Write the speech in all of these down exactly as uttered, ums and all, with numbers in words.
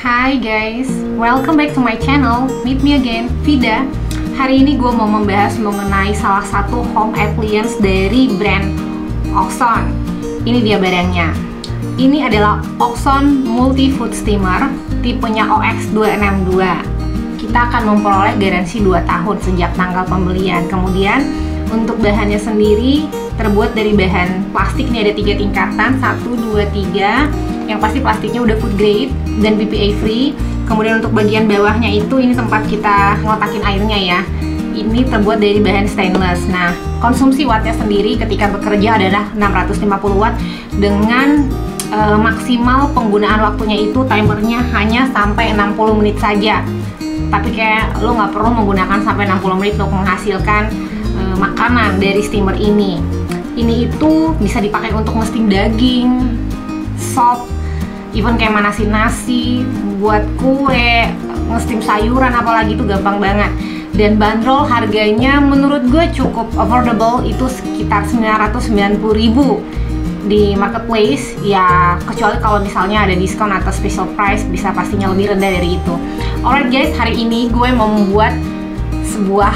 Hai guys, welcome back to my channel. Meet me again, Vida. Hari ini gue mau membahas mengenai salah satu home appliance dari brand Oxon. Ini dia barangnya. Ini adalah Oxon Multi Food Steamer, tipenya O X dua enam dua. Kita akan memperoleh garansi dua tahun sejak tanggal pembelian. Kemudian untuk bahannya sendiri terbuat dari bahan plastik. Ini ada tiga tingkatan, satu, dua, tiga. Yang pasti plastiknya udah food grade dan B P A free. Kemudian untuk bagian bawahnya itu, ini tempat kita ngeletakin airnya ya. Ini terbuat dari bahan stainless. Nah, konsumsi wattnya sendiri ketika bekerja adalah enam ratus lima puluh watt dengan uh, maksimal penggunaan waktunya itu timernya hanya sampai enam puluh menit saja. Tapi kayak lo nggak perlu menggunakan sampai enam puluh menit untuk menghasilkan uh, makanan dari steamer ini. Ini itu bisa dipakai untuk nge-steam daging, sop, even kayak manasin nasi, buat kue, nge-steam sayuran, apalagi itu gampang banget. Dan bandrol harganya menurut gue cukup affordable, itu sekitar sembilan ratus sembilan puluh ribu di marketplace. Ya kecuali kalau misalnya ada diskon atau special price, bisa pastinya lebih rendah dari itu. Alright guys, hari ini gue mau membuat sebuah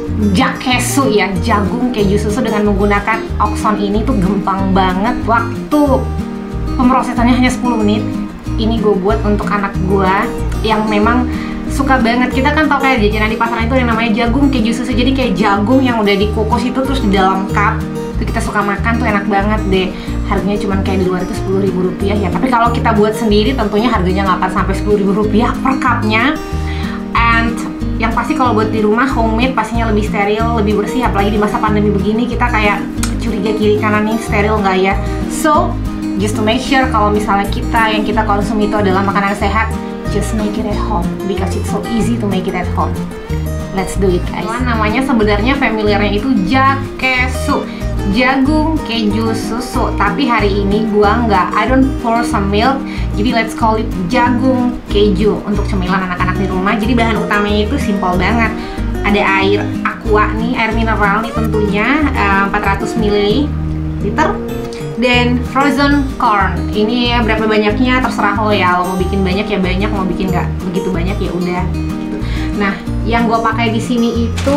jakesu ya, jagung keju susu dengan menggunakan Oxon. Ini tuh gampang banget, waktu pemrosesannya hanya sepuluh menit. Ini gue buat untuk anak gue yang memang suka banget. Kita kan tau kayak jajanan di pasaran itu yang namanya jagung keju susu. Jadi kayak jagung yang udah dikukus itu terus di dalam cup. Itu kita suka makan tuh, enak banget deh. Harganya cuma kayak di luar itu sepuluh ribu rupiah ya. Tapi kalau kita buat sendiri tentunya harganya nggak akan sampai sepuluh ribu rupiah per cupnya. And yang pasti kalau buat di rumah homemade pastinya lebih steril, lebih bersih. Apalagi di masa pandemi begini kita kayak curiga kiri kanan nih steril nggak ya. So just to make sure kalau misalnya kita yang kita konsumsi itu adalah makanan sehat, just make it at home because it's so easy to make it at home. Let's do it guys. Namanya sebenarnya familiarnya itu jakesu, jagung keju susu. Tapi hari ini gua nggak, I don't pour some milk. Jadi let's call it jagung keju untuk cemilan anak-anak di rumah. Jadi bahan utamanya itu simple banget. Ada air aqua nih, air mineral nih tentunya, uh, empat ratus mililiter. Dan frozen corn. Ini ya berapa banyaknya terserah lo ya. Lo mau bikin banyak ya banyak, mau bikin nggak begitu banyak ya udah. Nah, yang gue pakai di sini itu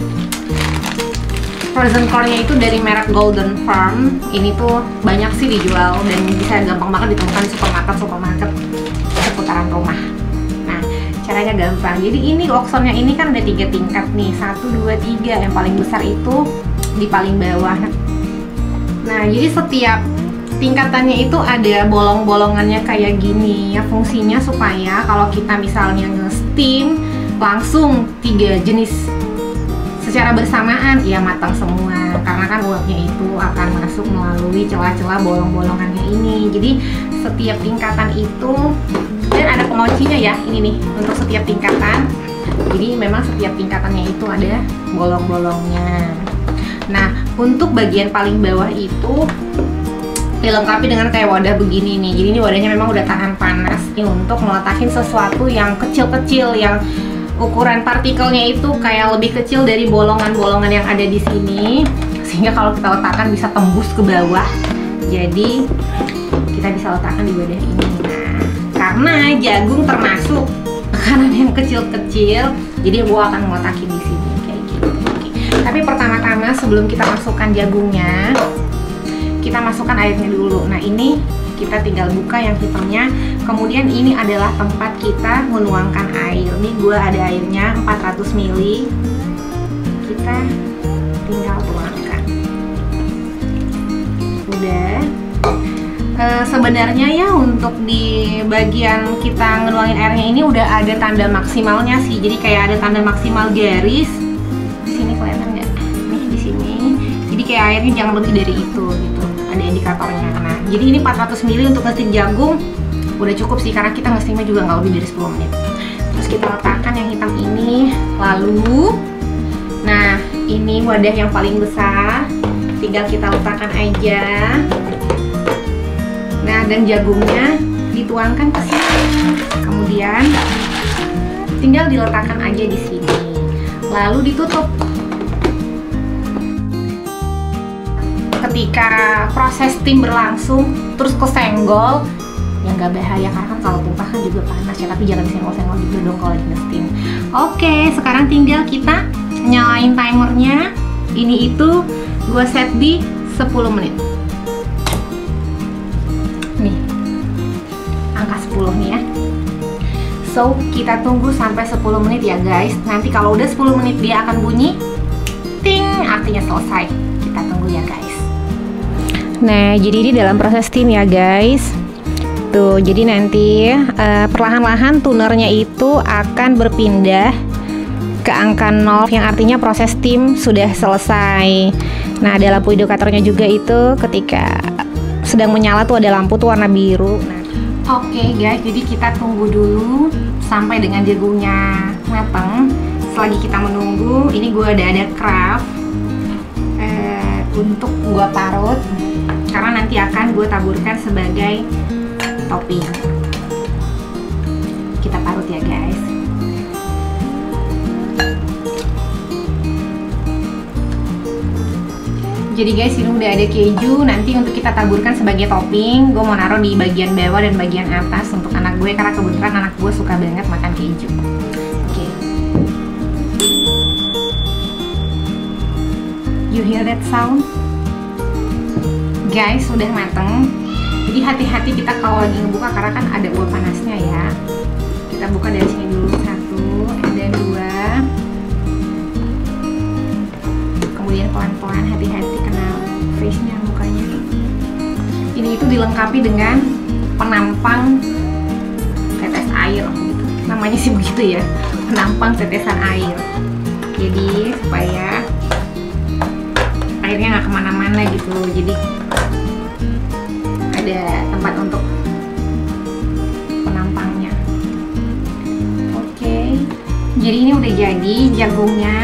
frozen cornnya itu dari merek Golden Farm. Ini tuh banyak sih dijual dan bisa gampang banget ditemukan di supermarket supermarket seputaran rumah. Nah, caranya gampang. Jadi ini Oxonnya ini kan ada tiga tingkat nih, satu, dua, tiga. Yang paling besar itu di paling bawah. Nah, jadi setiap tingkatannya itu ada bolong-bolongannya kayak gini ya. Fungsinya supaya kalau kita misalnya nge-steam langsung tiga jenis secara bersamaan, ya matang semua. Karena kan uapnya itu akan masuk melalui celah-celah bolong-bolongannya ini. Jadi setiap tingkatan itu, dan ada penguncinya ya, ini nih untuk setiap tingkatan. Jadi memang setiap tingkatannya itu ada bolong-bolongnya. Nah, untuk bagian paling bawah itu dilengkapi dengan kayak wadah begini nih. Jadi ini wadahnya memang udah tahan panas. Ini untuk meletakin sesuatu yang kecil-kecil, yang ukuran partikelnya itu kayak lebih kecil dari bolongan-bolongan yang ada di sini, sehingga kalau kita letakkan bisa tembus ke bawah. Jadi kita bisa letakkan di wadah ini. Nah, karena jagung termasuk makanan yang kecil-kecil, jadi gua akan meletakin di sini kayak gitu. Tapi pertama-tama sebelum kita masukkan jagungnya, kita masukkan airnya dulu. Nah, ini kita tinggal buka yang hitamnya. Kemudian ini adalah tempat kita menuangkan air. Ini gua ada airnya empat ratus mililiter. Kita tinggal tuangkan. Udah. E, sebenarnya ya untuk di bagian kita ngenuangin airnya ini udah ada tanda maksimalnya sih. Jadi kayak ada tanda maksimal garis. Di sini kelihatan nggak? Nih di sini. Jadi kayak airnya jangan lebih dari itu gitu. Ada indikatornya. Nah, jadi ini empat ratus mililiter untuk nge-steam jagung udah cukup sih, karena kita nge-steamnya juga nggak lebih dari sepuluh menit. Terus kita letakkan yang hitam ini. Lalu, nah ini wadah yang paling besar, tinggal kita letakkan aja. Nah, dan jagungnya dituangkan ke sini. Kemudian tinggal diletakkan aja di sini. Lalu ditutup. Ketika proses steam berlangsung terus kesenggol, yang nggak bahaya, karena kan kalau tumpah kan juga panas ya, tapi jangan disenggol-senggol juga dong kalau lagi nge-steam. Oke, sekarang tinggal kita nyalain timernya. Ini itu gue set di sepuluh menit. Nih, angka sepuluh nih ya. So, kita tunggu sampai sepuluh menit ya guys. Nanti kalau udah sepuluh menit dia akan bunyi ting, artinya selesai. Kita tunggu ya guys. Nah, jadi ini dalam proses steam ya guys. Tuh, jadi nanti uh, perlahan-lahan tunernya itu akan berpindah ke angka nol, yang artinya proses steam sudah selesai. Nah, ada lampu indikatornya juga itu ketika sedang menyala tuh ada lampu tuh warna biru. Nah, oke okay guys, jadi kita tunggu dulu sampai dengan jagungnya matang. Selagi kita menunggu, ini gue udah ada craft uh, untuk gue parut, karena nanti akan gue taburkan sebagai topping. Kita parut ya guys. Jadi guys, ini udah ada keju. Nanti untuk kita taburkan sebagai topping, gue mau naruh di bagian bawah dan bagian atas untuk anak gue, karena kebetulan anak gue suka banget makan keju. Oke. Okay. You hear that sound? Guys, sudah mateng. Jadi hati-hati kita kalau lagi ngebuka, karena kan ada uap panasnya ya. Kita buka dari sini dulu, satu, dan dua. Kemudian pelan-pelan, hati-hati kena face-nya mukanya. Ini itu dilengkapi dengan penampang tetes air gitu. Namanya sih begitu ya, penampang tetesan air. Jadi supaya airnya nggak kemana-mana gitu. Jadi ada tempat untuk penampangnya. Oke, jadi ini udah jadi jagungnya.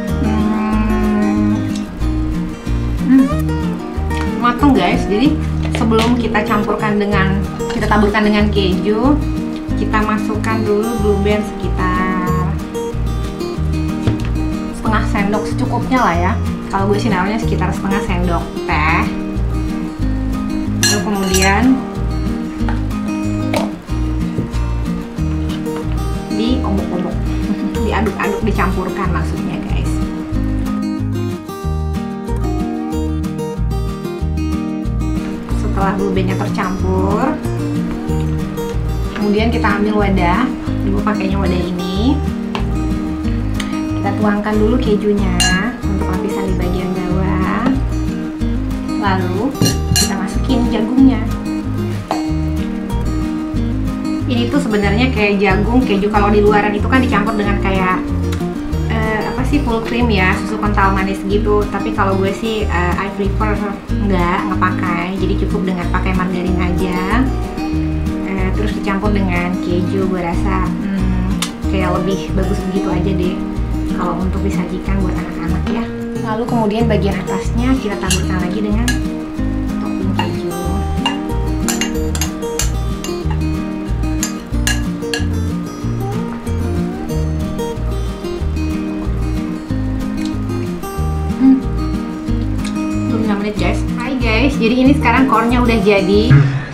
Matang guys. Jadi sebelum kita campurkan dengan kita taburkan dengan keju, kita masukkan dulu blue band sekitar setengah sendok, secukupnya lah ya. Kalau gue sih naruhnya sekitar setengah sendok teh. Lalu kemudian diobok-obok, diaduk-aduk, dicampurkan maksudnya guys. Setelah blue bandnya tercampur, kemudian kita ambil wadah. Ibu pakainya wadah ini. Kita tuangkan dulu kejunya untuk lapisan di bagian bawah. Lalu kita masukin jagungnya. Ini tuh sebenarnya kayak jagung keju. Kalau di luaran itu kan dicampur dengan kayak uh, apa sih, full cream ya, susu kental manis gitu. Tapi kalau gue sih uh, I prefer nggak nggak pakai. Jadi cukup dengan pakai margarin aja. Uh, terus dicampur dengan keju. Gue rasa hmm, kayak lebih bagus begitu aja deh kalau untuk disajikan buat anak-anak ya. Lalu kemudian bagian atasnya kita taburkan lagi dengan topping keju. Hmm. lima menit guys. Hai guys, jadi ini sekarang core-nya udah jadi.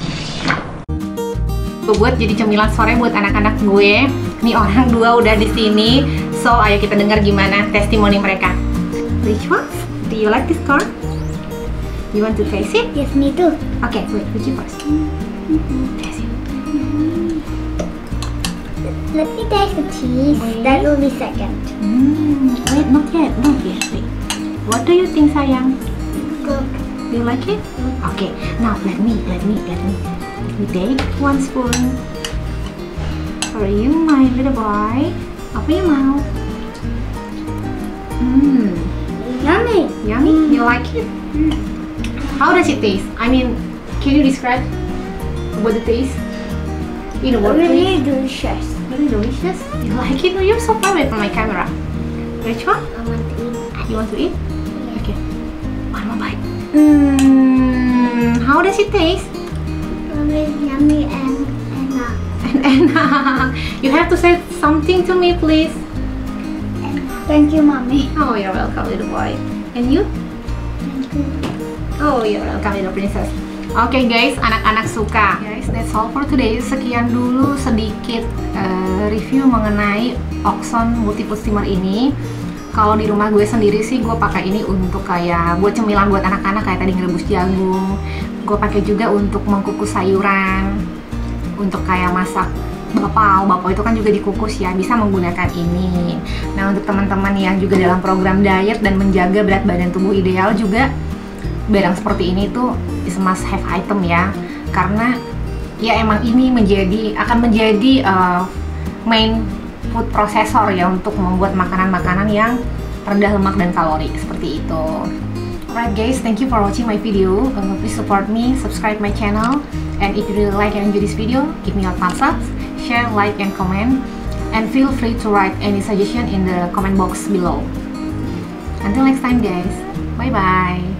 Gue buat jadi cemilan sore buat anak-anak gue. Nih orang dua udah di sini. So, ayo kita dengar gimana testimoni mereka. Which one? Do you like this corn? You want to taste it? Yes, me too. Okay, wait, which you first? Mm-hmm. Taste it. Mm-hmm. Let me taste the cheese. Wait. That will be second. Mm, wait, not yet, not yet. Wait. What do you think, sayang? Good. Do you like it? Okay, now let me, let me, let me, let me take one spoon. For you, my little boy. Apa yang mau? Hmm, Yummy. yummy. You like it? Mm. How does it taste? I mean, can you describe what it tastes? In a word, Really please. delicious. Really delicious. You like it? No, you're so far away from my camera. Which one? I want to eat. You want to eat? Yeah. Okay. One more bite. Hmm. How does it taste? Really yummy and and uh, And, and you have to say something to me, please. thank you, mommy. Oh, you're welcome, little boy. And you? Thank you. Oh, you're welcome, little princess. Oke okay guys, anak-anak suka. Guys, that's all for today. Sekian dulu sedikit uh, review mengenai Oxon multiple steamer ini. Kalau di rumah gue sendiri sih gue pakai ini untuk kayak buat cemilan buat anak-anak, kayak tadi ngerebus jagung. Gue pakai juga untuk mengkukus sayuran, untuk kayak masak bapau. Bapau itu kan juga dikukus ya, bisa menggunakan ini. Nah, untuk teman-teman yang juga dalam program diet dan menjaga berat badan tubuh ideal juga, barang seperti ini tuh is must have item ya, karena ya emang ini menjadi akan menjadi uh, main food processor ya untuk membuat makanan-makanan yang rendah lemak dan kalori seperti itu. Alright guys, thank you for watching my video. Uh, please support me, subscribe my channel, and if you really like and enjoy this video, give me a thumbs up, share, like, and comment, and feel free to write any suggestion in the comment box below. Until next time guys, bye bye.